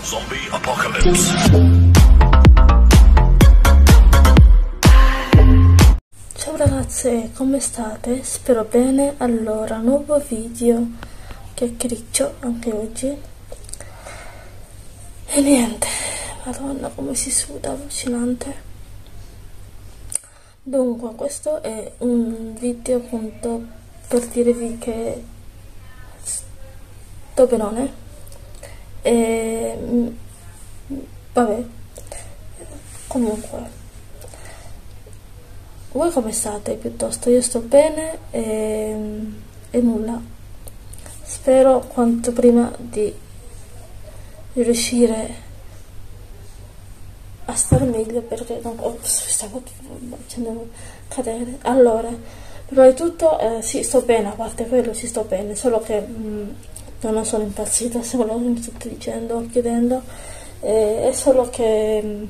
Zombie Apocalypse. Ciao ragazze, come state? Spero bene. Allora, nuovo video chiacchiericcio anche oggi. E niente, madonna come si suda, allucinante. Dunque, questo è un video appunto per dirvi che sto benone. E vabbè, comunque, voi come state piuttosto? Io sto bene e nulla, spero quanto prima di riuscire a stare meglio, perché stavo facendo cadere. Allora, prima di tutto sì, sto bene, a parte quello sì, sto bene, solo che non sono impazzita, se quello che mi state dicendo, chiedendo, è solo che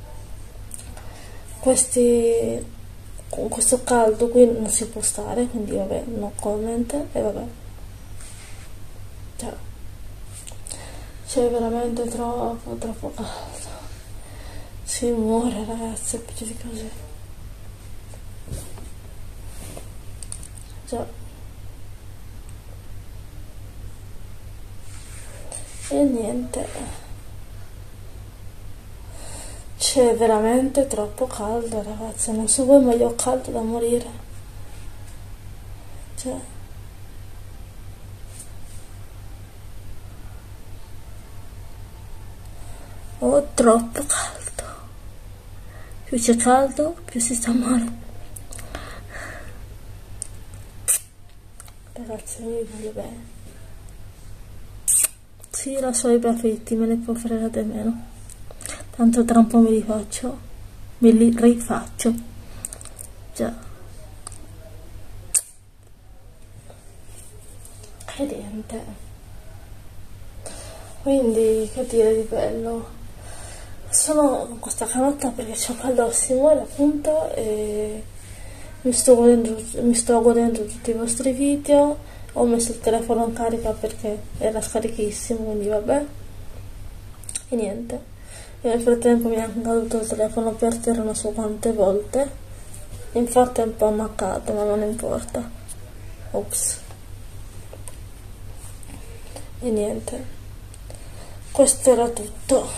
con questo caldo qui non si può stare, quindi vabbè, no comment, e vabbè, cioè, c'è veramente troppo caldo, si muore ragazzi, più di così, già. E niente, c'è veramente troppo caldo ragazzi, non so voi ma io ho caldo da morire, cioè ho troppo caldo, più c'è caldo più si sta male, ragazzi mi voglio bene. Sì, lo so, i baffetti me ne può fregare di meno, tanto tra un po' me li rifaccio, già. E niente, quindi che dire di bello, sono con questa canotta perché c'ho caldo, si muore appunto, e mi sto godendo tutti i vostri video. Ho messo il telefono in carica perché era scarichissimo, quindi vabbè, e niente. E nel frattempo mi è anche caduto il telefono per terra non so quante volte, infatti è un po' ammaccato ma non importa, ops. E niente, questo era tutto.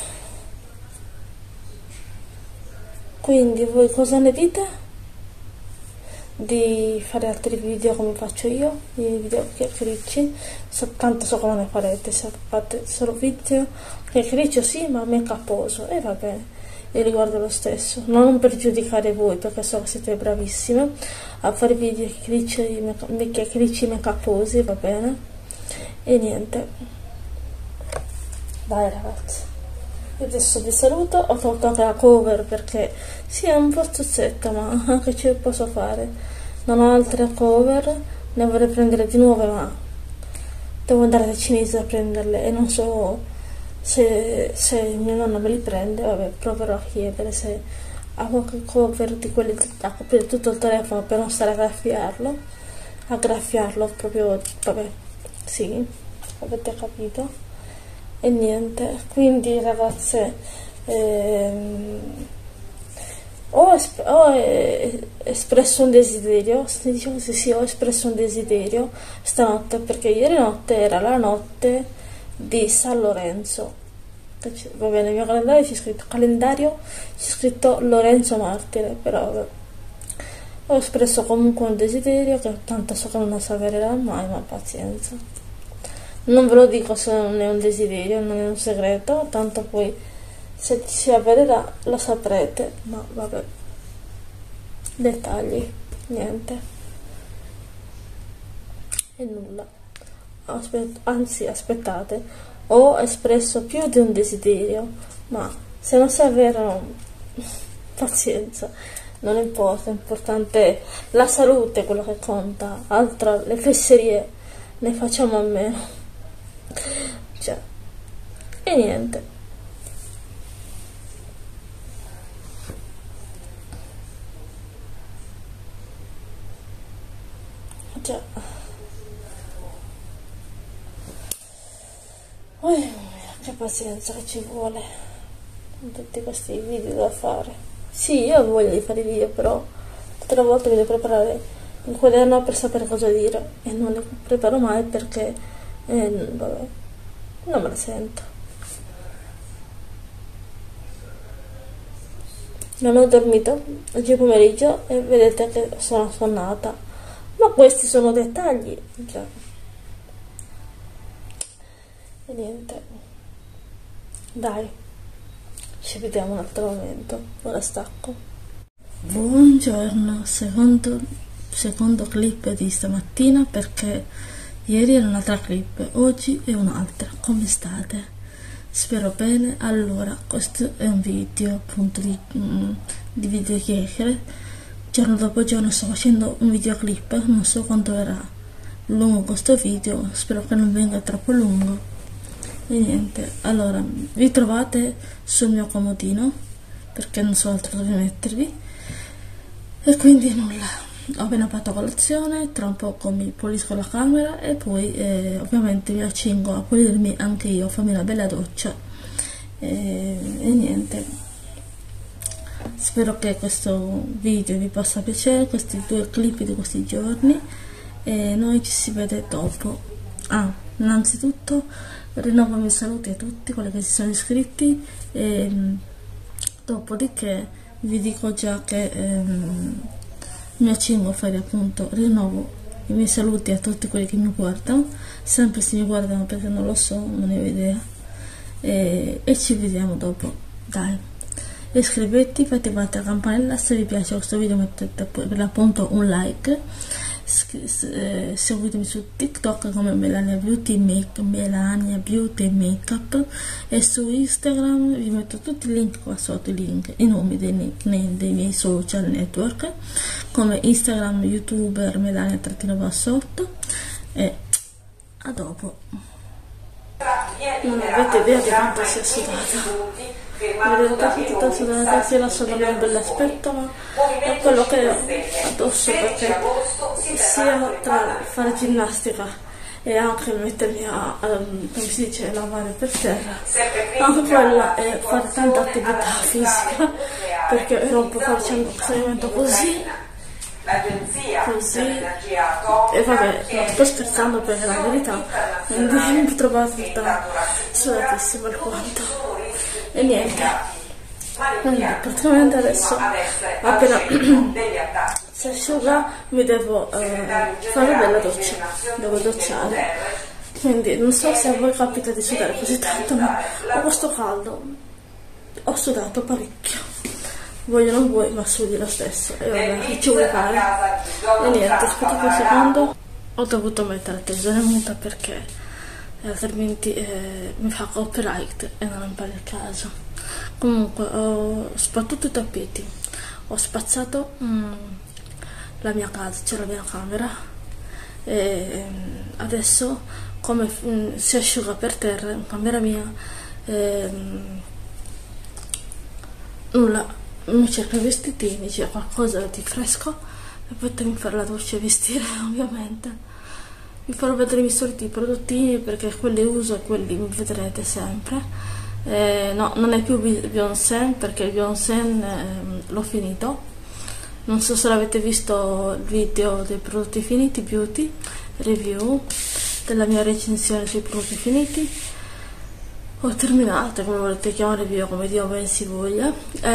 Quindi voi cosa ne dite? Di fare altri video come faccio io, i video chiacchiericci, tanto so che non ne farete, se fate solo video chiacchiericcio sì, ma make uposo, e vabbè, io li guardo lo stesso, non per giudicare voi, perché so che siete bravissime a fare video chiacchiericci make uposi, va bene, e niente, dai ragazzi. Io adesso vi saluto, ho tolto anche la cover perché sì è un po' stuzzetta, ma anche ce la posso fare, non ho altre cover, ne vorrei prendere di nuove ma devo andare dai cinesi a prenderle e non so se mia nonna me li prende, vabbè, proverò a chiedere se ha qualche cover di quelli da coprire tutto il telefono per non stare a graffiarlo proprio, vabbè, sì, avete capito. E niente, quindi ragazze, ho espresso un desiderio, si dice così, sì, ho espresso un desiderio stanotte, perché ieri notte era la notte di San Lorenzo, va bene, nel mio calendario c'è scritto Lorenzo Martire, però vabbè. Ho espresso comunque un desiderio che tanto so che non si avvererà mai, ma pazienza. Non ve lo dico se non è un desiderio, non è un segreto, tanto poi se si avvererà lo saprete, ma vabbè, dettagli, niente, e nulla. Anzi, aspettate, ho espresso più di un desiderio, ma se non si avverano, pazienza, non importa, è importante la salute, quello che conta, altro, le fesserie ne facciamo a meno. Cioè, e niente, cioè, che pazienza che ci vuole con tutti questi video da fare. Sì, io ho voglia di fare video, però tutte le volte mi devo preparare il quaderno per sapere cosa dire e non li preparo mai perché vabbè, non me la sento. Non ho dormito oggi pomeriggio e vedete che sono affannata, ma questi sono dettagli, già. E niente, dai, ci vediamo un altro momento, ora stacco. Buongiorno, secondo clip di stamattina, perché ieri era un'altra clip, oggi è un'altra. Come state? Spero bene. Allora, questo è un video appunto di video chiacchiere. Giorno dopo giorno sto facendo un videoclip, non so quanto verrà lungo questo video, spero che non venga troppo lungo. E niente, allora vi trovate sul mio comodino perché non so altro dove mettervi, e quindi nulla, ho appena fatto colazione, tra un poco mi pulisco la camera e poi ovviamente mi accingo a pulirmi anche io, a farmi una bella doccia e niente, spero che questo video vi possa piacere, questi due clip di questi giorni, e noi ci si vede dopo. Innanzitutto rinnovo i miei saluti a tutti quelli che si sono iscritti e dopodiché vi dico già che mi accingo a fare appunto, rinnovo i miei saluti a tutti quelli che mi guardano, sempre se mi guardano perché non lo so, non ne ho idea, e ci vediamo dopo. Dai, iscrivetevi, fate la campanella, se vi piace questo video mettete per l'appunto un like, seguitemi su TikTok come Melania Beauty Makeup, e su Instagram vi metto tutti i link qua sotto, i nomi dei miei social network come Instagram, youtuber Melania_Bassotto, e a dopo. Non avete idea di quanto sia sudata, vedete, tutta sudata, sia la sola un bell'aspetto, ma è quello che ho addosso, perché sia tra fare ginnastica e anche mettermi a come si dice, lavare per terra, anche quella è fare tanta attività fisica, perché ero un po' facendo questo movimento così, e vabbè, non sto scherzando per la verità, quindi mi trovate tutta sudatissima alquanto. E niente, quindi praticamente adesso appena si asciuga mi devo fare bella doccia, devo docciare, quindi non so se a voi capita di sudare così tanto, ma ho questo caldo, ho sudato parecchio, voglio non vuoi ma sudi lo stesso, e vabbè, che ci vuoi fare. E niente, aspettate un secondo, ho dovuto mettere la tesoramenta perché altrimenti mi fa copyright e non è il caso. Comunque ho sbattuto i tappeti, ho spazzato la mia casa, c'è la mia camera, e adesso come si asciuga per terra in camera mia, nulla, mi cerco i vestitini, c'è qualcosa di fresco e poi mi fare la doccia e vestire ovviamente. Vi farò vedere i miei soliti prodottini perché quelli uso e quelli mi vedrete sempre. No, non è più Beyoncé perché il Beyoncé l'ho finito. Non so se l'avete visto il video dei prodotti finiti, beauty review, della mia recensione sui prodotti finiti. Ho terminato, come volete chiamare, review, come Dio ben si voglia.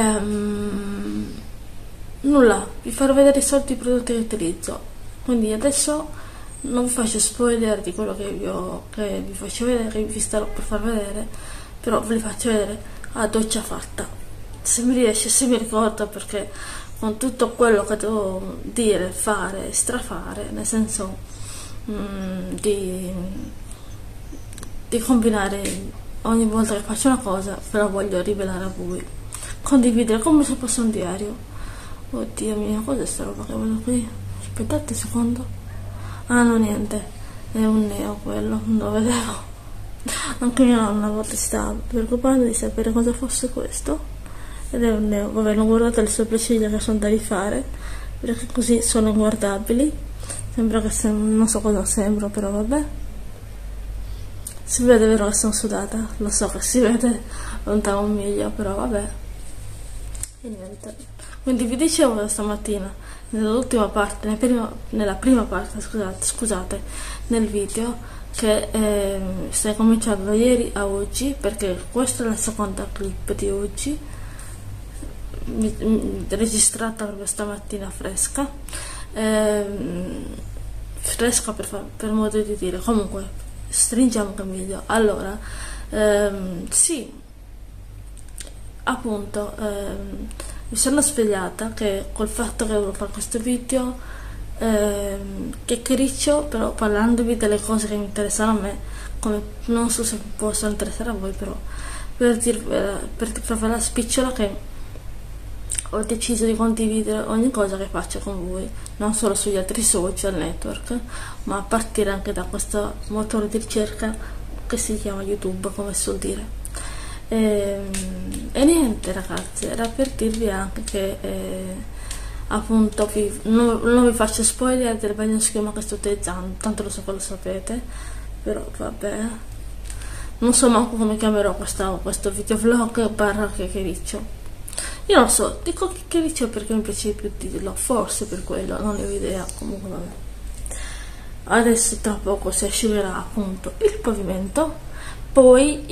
Nulla, vi farò vedere i soliti prodotti che utilizzo. Quindi adesso non vi faccio spoiler di quello che vi faccio vedere, che vi starò per far vedere, però ve li faccio vedere a doccia fatta, se mi riesce, se mi ricordo, perché con tutto quello che devo dire, fare, strafare, nel senso di combinare ogni volta che faccio una cosa, però voglio rivelare a voi, condividere come se fosse un diario. Oddio mio, cos'è sta roba che vedo qui? Aspettate un secondo. Ah no, niente, è un neo quello, non lo vedevo. Anche mia nonna a volte stava preoccupando di sapere cosa fosse questo, ed è un neo. Vabbè, non guardate le sopracciglia che sono da rifare perché così sono inguardabili, sembra che non so cosa sembro, però vabbè. Si vede vero che sono sudata, lo so che si vede lontano un miglio, però vabbè. E niente. Quindi vi dicevo stamattina, nell'ultima parte, nella prima parte, scusate, nel video, che stai cominciando da ieri a oggi, perché questa è la seconda clip di oggi, registrata proprio stamattina fresca. Fresca per modo di dire. Comunque stringiamo che meglio. Allora sì, appunto, mi sono svegliata che col fatto che volevo fare questo video chiacchiericcio, però parlandovi delle cose che mi interessano a me, come non so se possono interessare a voi, però per farvi la spicciola che ho deciso di condividere ogni cosa che faccio con voi, non solo sugli altri social network, ma a partire anche da questo motore di ricerca che si chiama YouTube, come suol dire. E niente ragazzi, era per dirvi anche che appunto non vi faccio spoiler del bagno schiuma che sto utilizzando, tanto lo so che lo sapete, però vabbè, non so manco come chiamerò questo videovlog barra chiacchiericcio. Io non so, dico chiacchiericcio perché mi piace più dirlo, forse per quello, non ne ho idea, comunque vabbè. Adesso tra poco si asciugherà appunto il pavimento, poi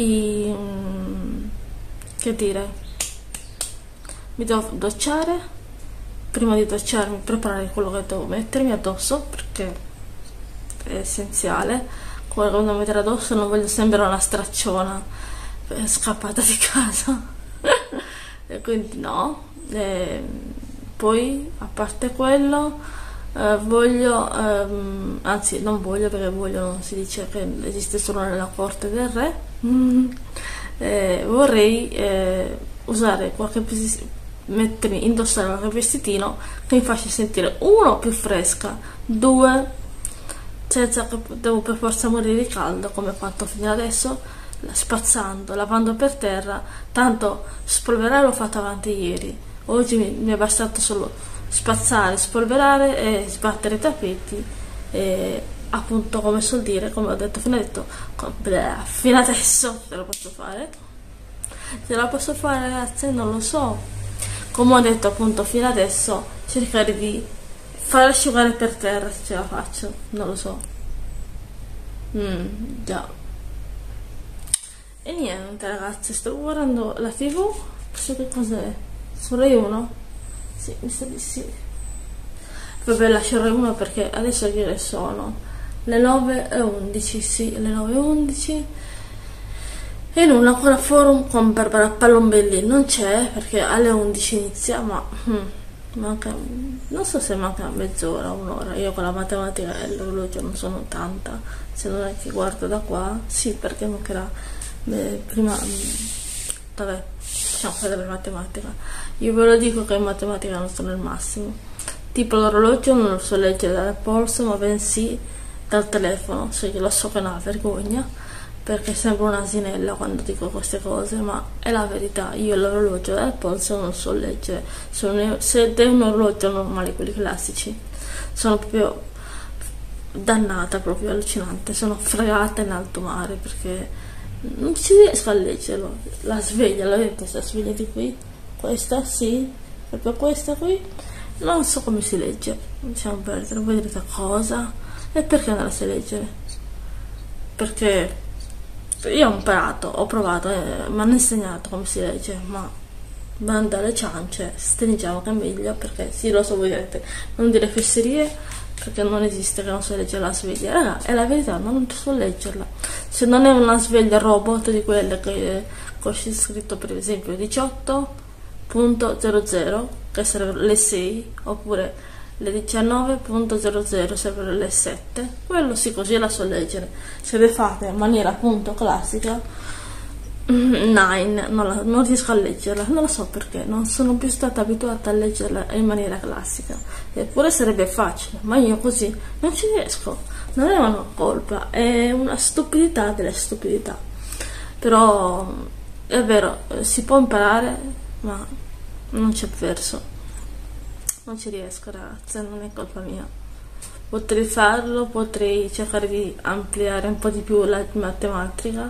che dire, mi devo docciare, prima di docciarmi preparare quello che devo mettermi addosso perché è essenziale. Quello che devo mettere addosso, non voglio sembrare una stracciona scappata di casa e quindi no. Poi a parte quello voglio, anzi non voglio, perché voglio non si dice che esiste solo nella corte del re. Vorrei usare indossare qualche vestitino che mi faccia sentire, uno, più fresca, due, senza che devo per forza morire di caldo come ho fatto fino adesso, spazzando, lavando per terra. Tanto spolverare l'ho fatto avanti ieri, oggi mi è bastato solo spazzare, spolverare e sbattere i tappeti, e appunto, come suol dire, come ho detto fino adesso ce la posso fare. Se la posso fare ragazzi non lo so, come ho detto appunto fino adesso, cercare di far asciugare per terra, se ce la faccio, non lo so. Già. E niente ragazzi, sto guardando la TV, so che cos'è, su Rai 1? Sì, mi sa di sì. Vabbè, lascio Rai 1 perché adesso che ore sono? Le 9:11, sì, le 9:11. E non ancora forum con Barbara Palombelli, non c'è perché alle 11 inizia, ma manca, non so se manca mezz'ora, un'ora. Io con la matematica e l'orologio non sono tanta, se non è che guardo da qua, sì, perché mancherà prima, vabbè, lasciamo perdere matematica. Io ve lo dico che in matematica non sono il massimo, tipo l'orologio non lo so leggere dal polso, ma bensì dal telefono. Sì, lo so che è una vergogna perché sembro un'asinella quando dico queste cose, ma è la verità. Io l'orologio dal polso non so leggere, se è un orologio normale, quelli classici, sono proprio dannata, proprio allucinante, sono fregata in alto mare perché non ci riesco a leggerlo. La sveglia, la vedete questa sveglia di qui? Questa sì, proprio questa qui, non so come si legge, lasciamo perdere. Voi direte cosa? E perché non la sai leggere? Perché io ho imparato, ho provato, mi hanno insegnato come si legge, ma banda alle ciance, stringiamo che è meglio, perché sì, lo so, voi direte, non dire fesserie, perché non esiste che non so leggere la sveglia. Raga, è la verità, non so leggerla. Se non è una sveglia robot di quelle che c'è scritto per esempio 18.00, che sarebbero le 6, oppure le 19.00 sarebbero le 7, quello sì, così la so leggere. Se le fate in maniera appunto classica, 9, non riesco a leggerla, non lo so perché, non sono più stata abituata a leggerla in maniera classica. Eppure sarebbe facile, ma io così non ci riesco. Non è una colpa, è una stupidità delle stupidità. Però è vero, si può imparare, ma non c'è verso. Non ci riesco ragazzi, non è colpa mia. potrei farlo, potrei cercare di ampliare un po' di più la matematica,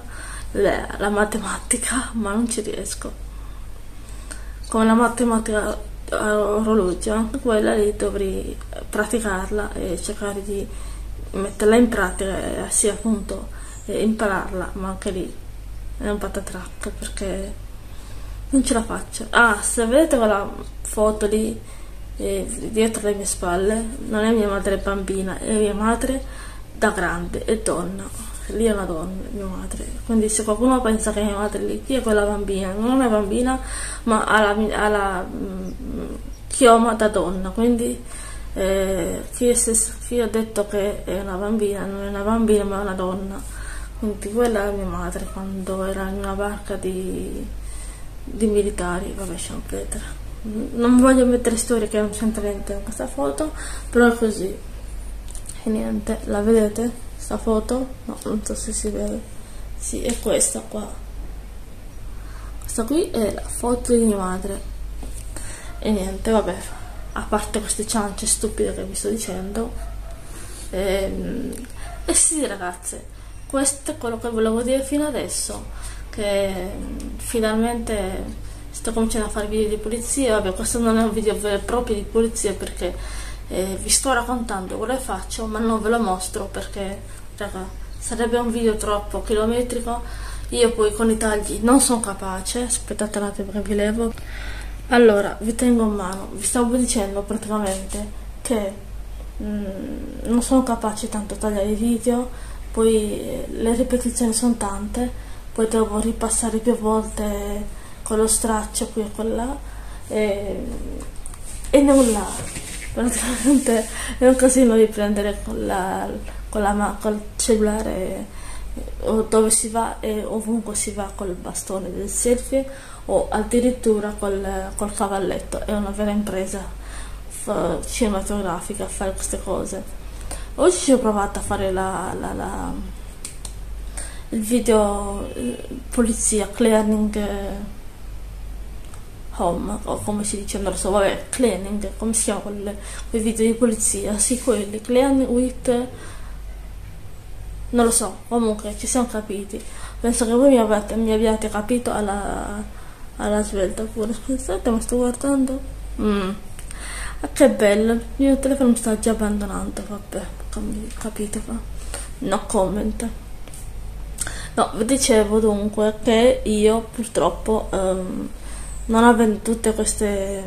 ma non ci riesco. Come la matematica a orologio, anche quella lì dovrei praticarla e cercare di metterla in pratica e sì, appunto, impararla, ma anche lì è un patatrack perché non ce la faccio. Ah, se vedete quella foto lì dietro le mie spalle, non è mia madre bambina, è mia madre da grande, è donna. Lì è una donna, mia madre. Quindi se qualcuno pensa che mia madre lì, chi è quella bambina? Non è una bambina, ma ha la chioma da donna. Quindi chi ha detto che è una bambina, non è una bambina, ma è una donna. Quindi quella è mia madre quando era in una barca di militari. Vabbè, lasciamo perdere. Non voglio mettere storie che non c'entra niente con questa foto, però è così. E niente, la vedete? Sta foto? No, non so se si vede. Sì, è questa qua. Questa qui è la foto di mia madre. E niente, vabbè, a parte queste ciance stupide che vi sto dicendo. E sì, ragazze, questo è quello che volevo dire fino adesso. Che finalmente sto cominciando a fare video di pulizia. Vabbè, questo non è un video vero e proprio di pulizia perché vi sto raccontando quello che faccio, ma non ve lo mostro perché, raga, sarebbe un video troppo chilometrico. Io poi con i tagli non sono capace. Aspettate un attimo che vi levo. Allora, vi tengo in mano. Vi stavo dicendo praticamente che non sono capace tanto a tagliare i video, poi le ripetizioni sono tante, poi devo ripassare più volte con lo straccio qui e con là e nulla. Praticamente è un casino riprendere col cellulare o dove si va e ovunque si va col bastone del selfie o addirittura col cavalletto. È una vera impresa cinematografica fare queste cose. Oggi ci ho provato a fare il video pulizia, cleaning home, o come si dice, non lo so, vabbè, cleaning, come si chiama quei video di pulizia? Sì, quelli, clean with, non lo so, comunque ci siamo capiti. Penso che voi mi abbiate capito alla svelta pure. Scusate, ma sto guardando. Che bello, il mio telefono mi sta già abbandonando, vabbè, capite, fa? No comment. No, vi dicevo dunque che io purtroppo non avendo tutte queste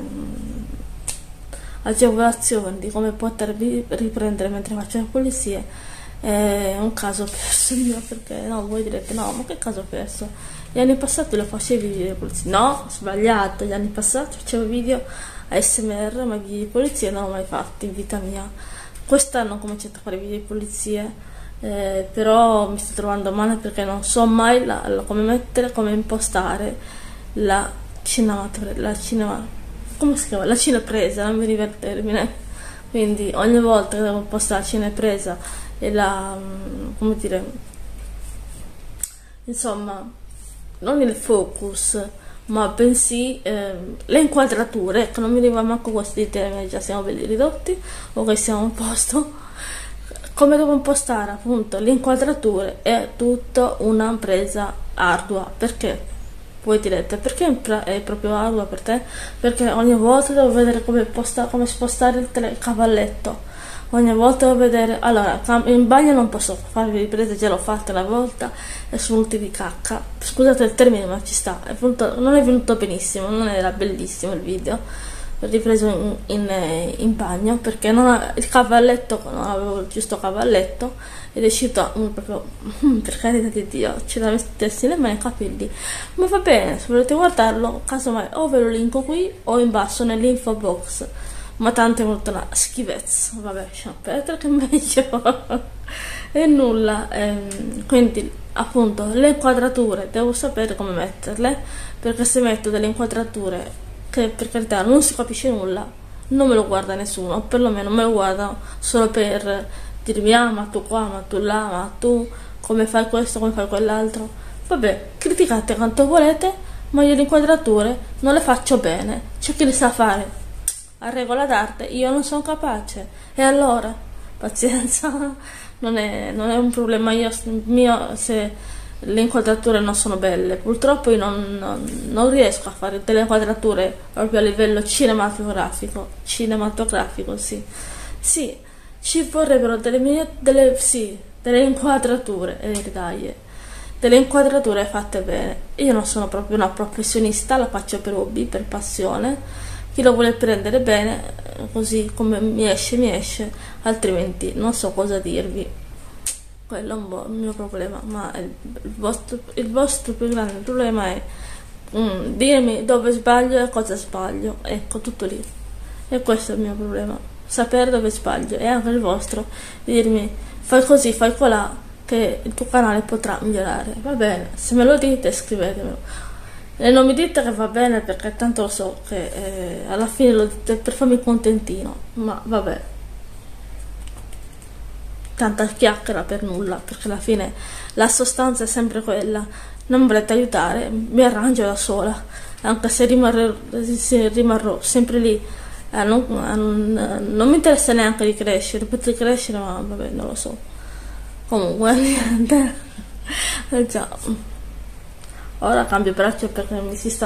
agevolazioni di come potervi riprendere mentre faccio le pulizie, è un caso perso il mio, perché no, voi direte no, ma che caso perso? Gli anni passati lo facevi video di pulizie? No, sbagliato, gli anni passati facevo video ASMR, ma video di pulizie non l'ho mai fatti in vita mia. Quest'anno ho cominciato a fare video di pulizie, però mi sto trovando male perché non so mai come impostare la come si chiama? La cinepresa, non mi ricordo il termine. Quindi ogni volta che devo impostare la cinepresa e come dire, insomma, non il focus, ma bensì le inquadrature, che non mi arriva manco questi termini, già siamo belli ridotti o che siamo a posto. Come devo impostare appunto le inquadrature è tutta una presa ardua. Perché? Voi direte, perché è proprio ardua per te? Perché ogni volta devo vedere come spostare il cavalletto. Ogni volta devo vedere. Allora, in bagno non posso farvi riprese, già l'ho fatta una volta e sono venuti di cacca. Scusate il termine, ma ci sta. Non è venuto benissimo, non era bellissimo il video ripreso in bagno perché il cavalletto, non avevo il giusto cavalletto ed è uscito proprio per carità di Dio, ce l'ha messo le mani nei capelli. Ma va bene, se volete guardarlo casomai o ve lo linko qui o in basso nell'info box, ma tanto è venuta una schifezza. Vabbè, lasciamo perdere, che meglio e nulla. Quindi appunto le inquadrature devo sapere come metterle, perché se metto delle inquadrature che per carità non si capisce nulla, non me lo guarda nessuno, o perlomeno me lo guarda solo per dirmi ah ma tu qua, ma tu là, ma tu come fai questo, come fai quell'altro. Vabbè, criticate quanto volete, ma io le inquadrature non le faccio bene. C'è chi le sa fare a regola d'arte, io non sono capace. E allora pazienza, non è un problema mio se le inquadrature non sono belle. Purtroppo io non riesco a fare delle inquadrature proprio a livello cinematografico, sì. Sì, ci vorrebbero delle inquadrature, delle inquadrature fatte bene. Io non sono proprio una professionista, la faccio per hobby, per passione. Chi lo vuole prendere bene, così come mi esce, altrimenti non so cosa dirvi. Quello è un po' il mio problema, ma il vostro più grande problema è dirmi dove sbaglio e cosa sbaglio. Ecco, tutto lì. E questo è il mio problema, sapere dove sbaglio, e anche il vostro, dirmi fai così, fai colà, che il tuo canale potrà migliorare. Va bene, se me lo dite scrivetemelo. E non mi dite che va bene, perché tanto lo so che alla fine lo dite per farmi contentino, ma vabbè, tanta chiacchiera per nulla, perché alla fine la sostanza è sempre quella. Non volete aiutare, mi arrangio da sola, anche se rimarrò sempre lì. Non mi interessa neanche di crescere, potrei crescere, ma vabbè, non lo so. Comunque niente. Già, ora cambio braccio perché mi si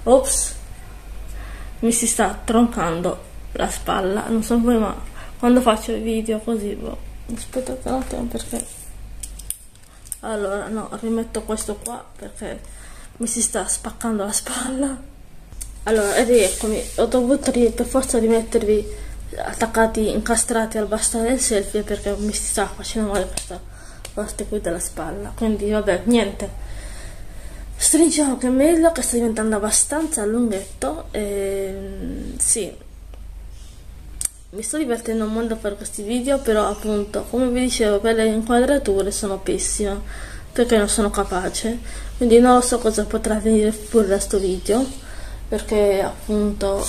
sta troncando la spalla, non so come, ma quando faccio i video così, aspettate un attimo, perché allora no, rimetto questo qua perché mi si sta spaccando la spalla. Allora, rieccomi, ho dovuto per forza rimettervi attaccati, incastrati al bastone del selfie, perché mi si sta facendo male questa parte qui della spalla. Quindi vabbè, niente, stringiamo che è meglio, che sta diventando abbastanza lunghetto. Sì, mi sto divertendo molto a fare questi video, però appunto, come vi dicevo, per le inquadrature sono pessima, perché non sono capace, quindi non so cosa potrà venire fuori da sto video, perché appunto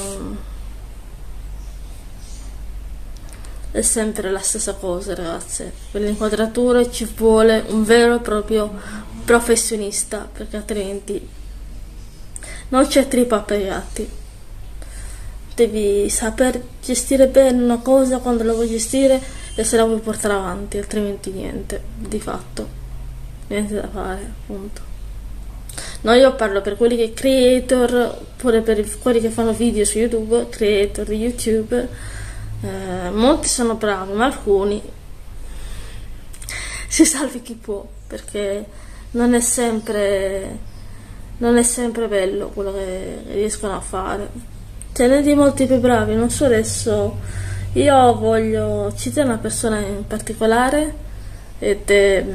è sempre la stessa cosa, ragazze. Per le inquadrature ci vuole un vero e proprio professionista, perché altrimenti non c'è trippa per i gatti. Devi saper gestire bene una cosa quando la vuoi gestire e se la vuoi portare avanti, altrimenti niente, di fatto niente da fare, appunto. No, io parlo per quelli che creator, oppure per quelli che fanno video su YouTube, creator di YouTube. Molti sono bravi, ma alcuni si salvi chi può, perché non è sempre bello quello che riescono a fare. Ce n'è di molti più bravi, non so adesso. Io voglio citare una persona in particolare, ed è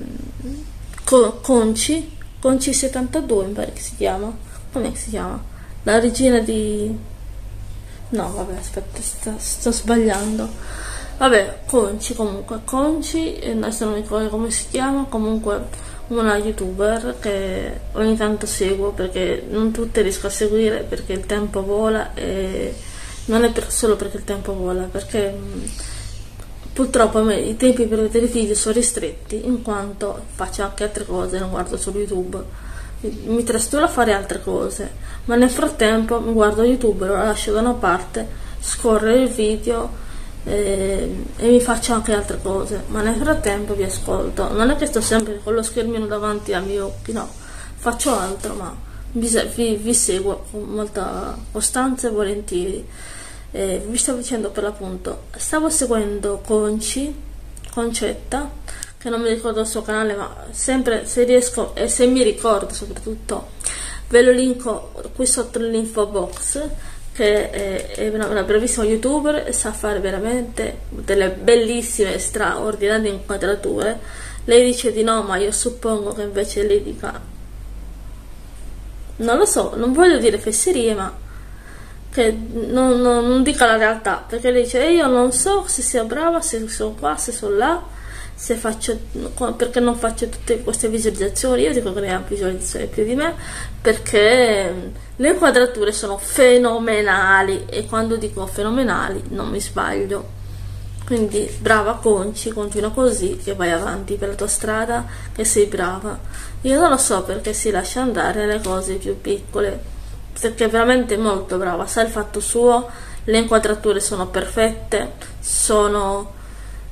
Conci72, mi pare che si chiama. Come si chiama? La regina di... No, vabbè, aspetta, sto sbagliando. Vabbè, Conci, adesso non mi ricordo come si chiama, comunque una youtuber che ogni tanto seguo, perché non tutte riesco a seguire perché il tempo vola, e non è solo perché il tempo vola, perché purtroppo a me i tempi per vedere video sono ristretti, in quanto faccio anche altre cose, non guardo solo YouTube, mi trascuro a fare altre cose, ma nel frattempo mi guardo YouTube, lo lascio da una parte, scorro il video e mi faccio anche altre cose, ma nel frattempo vi ascolto. Non è che sto sempre con lo schermino davanti ai miei occhi, no, faccio altro, ma vi seguo con molta costanza e volentieri. Vi stavo dicendo, per l'appunto, stavo seguendo Concetta, che non mi ricordo il suo canale, ma sempre, se riesco e se mi ricordo soprattutto, ve lo linko qui sotto nell'info box, che è una bravissima youtuber e sa fare veramente delle bellissime, straordinarie inquadrature. Lei dice di no, ma io suppongo che invece lei dica, non lo so, non voglio dire fesserie, ma che non dica la realtà, perché lei dice io non so se sia brava, se sono qua, se sono là, se faccio, perché non faccio tutte queste visualizzazioni. Io dico che ne ha visualizzazioni più di me, perché le inquadrature sono fenomenali, e quando dico fenomenali non mi sbaglio. Quindi brava Conci, continua così, che vai avanti per la tua strada, che sei brava. Io non lo so perché si lascia andare alle cose più piccole, perché è veramente molto brava, sa il fatto suo, le inquadrature sono perfette, sono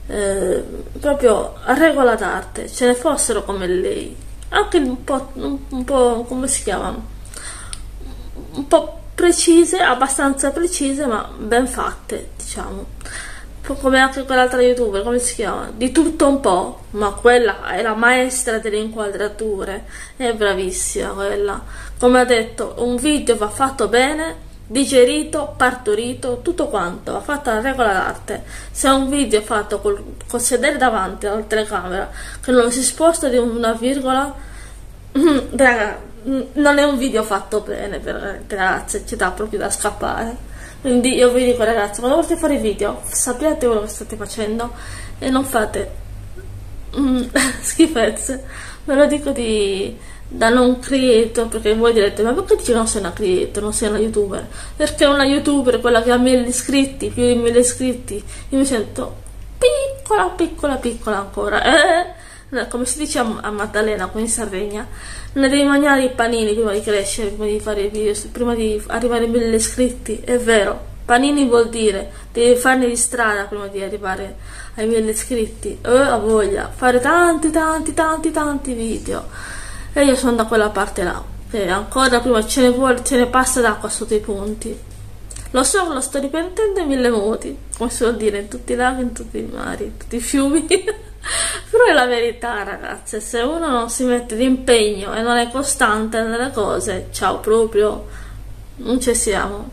proprio a regola d'arte, ce ne fossero come lei, anche un po' come si chiama, un po' precise, abbastanza precise, ma ben fatte, diciamo. Un po' come anche quell'altra youtuber, come si chiama? Di tutto un po', ma quella è la maestra delle inquadrature, è bravissima quella. Come ha detto, un video va fatto bene, digerito, partorito, tutto quanto, va fatto a regola d'arte. Se un video è fatto col sedere davanti alla telecamera, che non si sposta di una virgola, raga, non è un video fatto bene, ragazze, ci dà proprio da scappare. Quindi io vi dico, ragazzi, quando volete fare video, sappiate quello che state facendo e non fate schifezze. Ve lo dico da non creator, perché voi direte, ma perché dici che non sei una creator, non sei una youtuber? Perché una youtuber, quella che ha 1000 iscritti, più di 1000 iscritti, io mi sento piccola ancora. Come si dice a Maddalena, qui in Sardegna, non devi mangiare i panini prima di crescere, prima di fare i video, prima di arrivare ai 1000 iscritti. È vero, panini vuol dire devi farne di strada prima di arrivare ai 1000 iscritti. A voglia fare tanti video, e io sono da quella parte là, che ancora prima ce ne passa d'acqua sotto i ponti. Lo so, lo sto ripetendo in 1000 modi, come si vuol dire, in tutti i laghi, in tutti i mari, in tutti i fiumi. Però è la verità, ragazze, se uno non si mette d'impegno e non è costante nelle cose, ciao, proprio non ci siamo.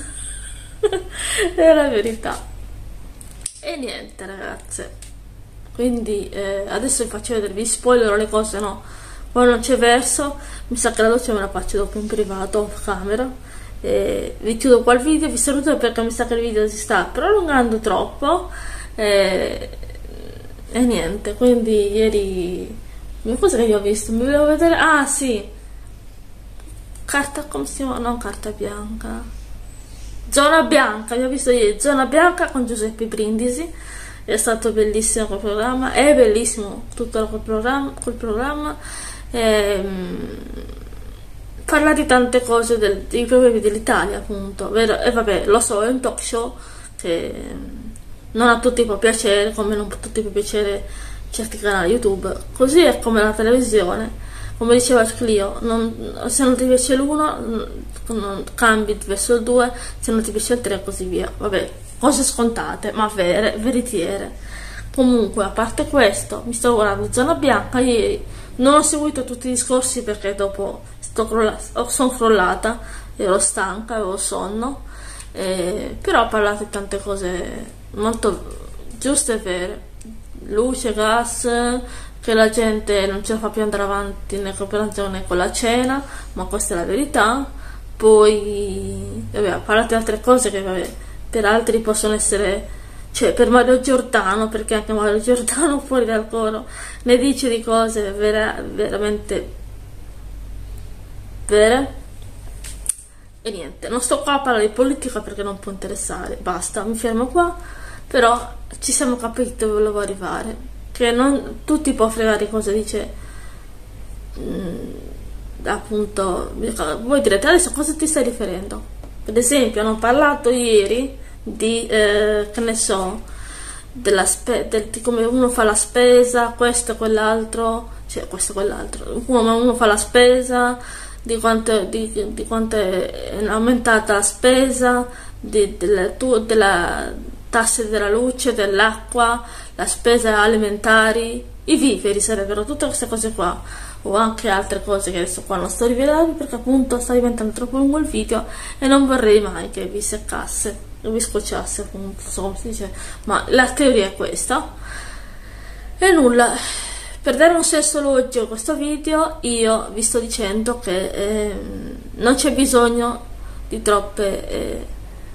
È la verità. E niente, ragazze, quindi adesso vi faccio vedere, vi spoilerò le cose, no, poi non c'è verso, mi sa che la doccia me la faccio dopo in privato, off camera. Vi chiudo qua il video, vi saluto perché mi sa che il video si sta prolungando troppo. E niente, quindi ieri, cosa che io ho visto? Mi volevo vedere, ah sì, carta, come si chiama? Non carta bianca, Zona Bianca, io ho visto ieri Zona Bianca con Giuseppe Brindisi, è stato bellissimo quel programma, è bellissimo tutto quel programma, parla di tante cose, dei problemi dell'Italia appunto, vero? E vabbè, lo so, è un talk show che non a tutti può piacere, come non a tutti può piacere certi canali YouTube, così è come la televisione, come diceva Clio, se non ti piace l'uno cambi verso il 2, se non ti piace il 3 e così via. Vabbè, cose scontate ma vere, veritiere. Comunque, a parte questo, mi sto guardando Zona Bianca ieri, non ho seguito tutti i discorsi perché dopo sono crollata, ero stanca, avevo sonno, però ha parlato di tante cose molto giuste e vere, luce, gas, che la gente non ce la fa più andare avanti né cooperazione con la cena, ma questa è la verità. Poi vabbè, ha parlato di altre cose che vabbè, per altri possono essere, cioè per Mario Giordano, perché anche Mario Giordano fuori dal coro ne dice di cose veramente vere. E niente, non sto qua a parlare di politica perché non può interessare, basta, mi fermo qua. Però ci siamo capiti dove volevo arrivare, che non tutti può fregare cosa dice, appunto, voi direte adesso cosa ti stai riferendo? Per esempio hanno parlato ieri di, che ne so, di come uno fa la spesa, questo e quell'altro, cioè questo e quell'altro, uno fa la spesa, di quanto è aumentata la spesa, della tasse della luce, dell'acqua, la spesa alimentari, i viveri sarebbero, tutte queste cose qua, o anche altre cose che adesso qua non sto rivelando perché appunto sta diventando troppo lungo il video e non vorrei mai che vi seccasse, che vi scocciasse, appunto, non so come si dice, ma la teoria è questa. E nulla, per dare un senso logico a questo video io vi sto dicendo che non c'è bisogno di troppe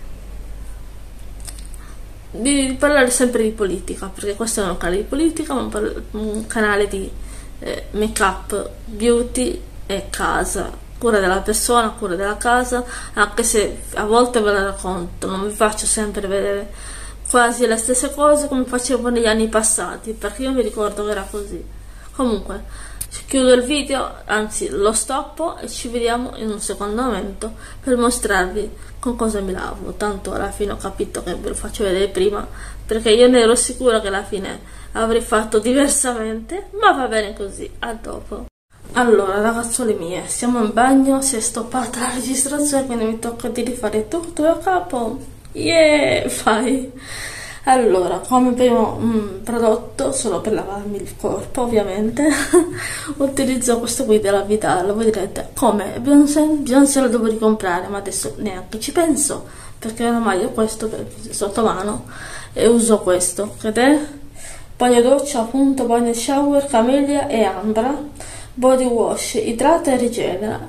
di parlare sempre di politica, perché questo è un canale di politica, ma un canale di make up, beauty e casa, cura della persona, cura della casa, anche se a volte ve la racconto, non vi faccio sempre vedere quasi le stesse cose come facevo negli anni passati, perché io mi ricordo che era così. Comunque chiudo il video, anzi lo stoppo e ci vediamo in un secondo momento per mostrarvi con cosa mi lavo. Tanto alla fine ho capito che ve lo faccio vedere prima, perché io ne ero sicura che alla fine avrei fatto diversamente, ma va bene così. A dopo. Allora ragazzole mie, siamo in bagno, si è stoppata la registrazione, quindi mi tocca di rifare tutto da capo. Yeah, fai. Allora, come primo prodotto, solo per lavarmi il corpo ovviamente, utilizzo questo qui della Vidal. Voi direte, come? Beyoncé lo devo ricomprare, ma adesso neanche ci penso, perché oramai ho questo sotto mano e uso questo, ed è bagno doccia, appunto, bagno shower, camellia e ambra, body wash, idrata e rigenera,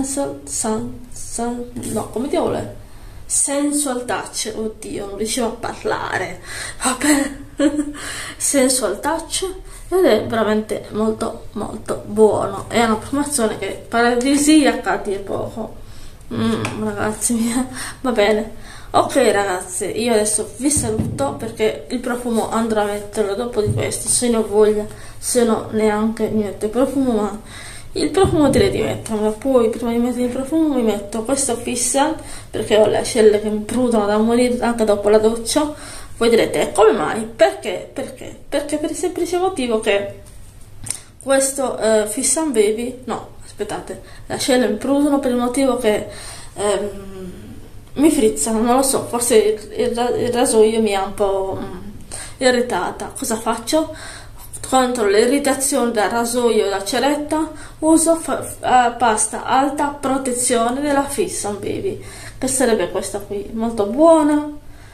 no, come ti vuole? Sensual touch, oddio, non riuscivo a parlare, vabbè, sensual touch, ed è veramente molto molto buono, è una promozione che paradisiaca a dir poco. Ragazzi miei, va bene. Ok ragazze, io adesso vi saluto perché il profumo andrò a metterlo dopo di questo, se ne ho voglia, se no neanche mi metto il profumo, ma il profumo direi di metterlo. Poi prima di mettere il profumo mi metto questo fissa, perché ho le ascelle che mi prudono da morire anche dopo la doccia. Voi direte, come mai? Perché? Perché per il semplice motivo che questo Fix and Baby, no, aspettate, le ascelle mi prudono per il motivo che mi frizzano, non lo so, forse il rasoio mi ha un po' irritata. Cosa faccio? Contro l'irritazione da rasoio e da ceretta uso pasta alta protezione della Fix and Baby, che sarebbe questa qui, molto buona,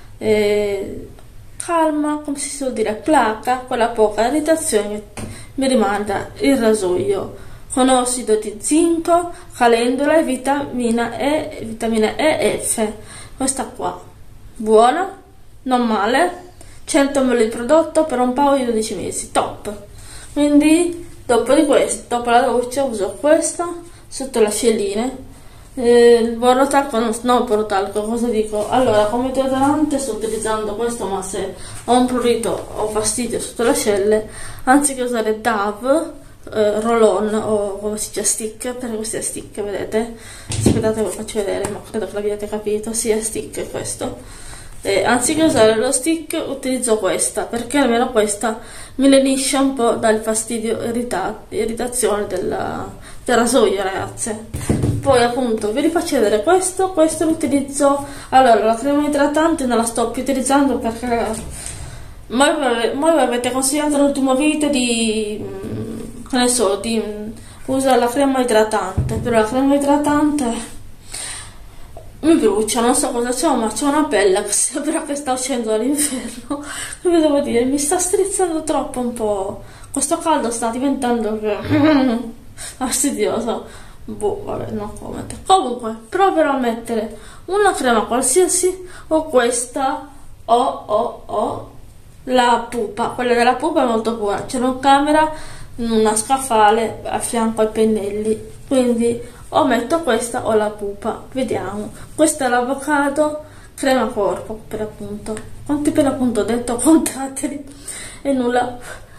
calma, come si suol dire, placa quella poca irritazione che mi rimanda il rasoio, con ossido di zinco, calendula e vitamina E e F. Questa qua buona, non male, 100 ml di prodotto per un paio di 12 mesi, top. Quindi dopo di questo, dopo la doccia, uso questa sotto le ascelline, il borotalco, no borotalco, cosa dico? Allora, come deodorante sto utilizzando questo, ma se ho un prurito o fastidio sotto le ascelle, anziché usare Dove roll-on o come si dice stick, per questi stick, vedete? Aspettate, ve lo faccio vedere, ma credo che l'abbiate capito. Sì, è stick questo. Anziché usare lo stick utilizzo questa, perché almeno questa mi lenisce un po' dal fastidio, irritazione del rasoio, ragazze. Poi appunto vi rifaccio vedere questo lo utilizzo. Allora, la crema idratante non la sto più utilizzando perché voi avete consigliato l'ultimo video di che ne so, di usare la crema idratante, però la crema idratante mi brucia, non so cosa c'è, ma c'è una pelle che sembra che sta uscendo dall'inferno. Come devo dire, mi sta strizzando troppo un po'. Questo caldo sta diventando fastidioso. Boh, vabbè, no comment. Comunque, proverò a mettere una crema qualsiasi o questa o la pupa. Quella della pupa è molto buona. C'era in camera una scaffale a fianco ai pennelli, quindi o metto questa o la pupa, vediamo. Questa è l'avocado crema corpo, per appunto. Quanti per appunto ho detto, contateli. E nulla,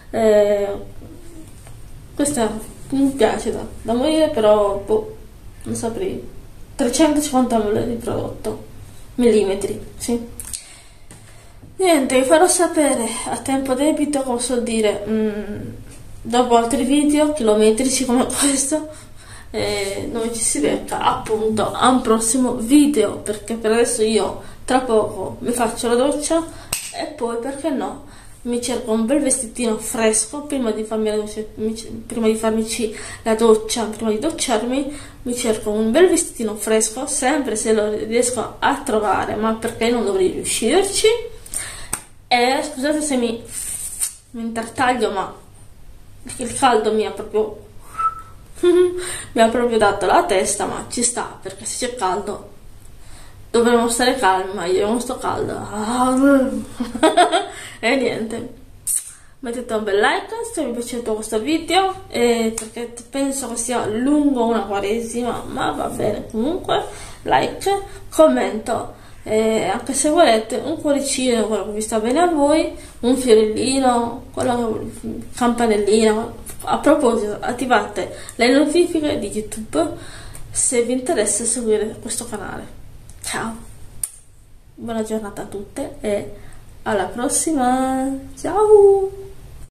questa mi piace da morire, però boh, non saprei. 350 ml di prodotto, millimetri, sì. Niente, vi farò sapere a tempo debito, come so dire, dopo altri video chilometrici come questo. Noi ci si becca appunto a un prossimo video, perché per adesso io tra poco mi faccio la doccia e poi, perché no, mi cerco un bel vestitino fresco prima di farmi la doccia, prima di farmici la doccia, prima di docciarmi mi cerco un bel vestitino fresco, sempre se lo riesco a trovare, ma perché non dovrei riuscirci. E scusate se mi intartaglio, ma il caldo mi ha proprio dato la testa, ma ci sta, perché se c'è caldo dovremmo stare calmi, ma io non sto caldo. E niente, mettete un bel like se vi è piaciuto questo video, perché penso che sia lungo una quaresima, ma va bene comunque. Like, commento, E anche se volete un cuoricino, quello che vi sta bene a voi, un fiorellino, campanellina. A proposito, attivate le notifiche di YouTube se vi interessa seguire questo canale. Ciao, buona giornata a tutte e alla prossima, ciao!